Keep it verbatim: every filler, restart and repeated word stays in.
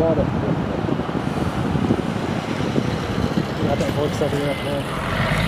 about it. I think works every up there.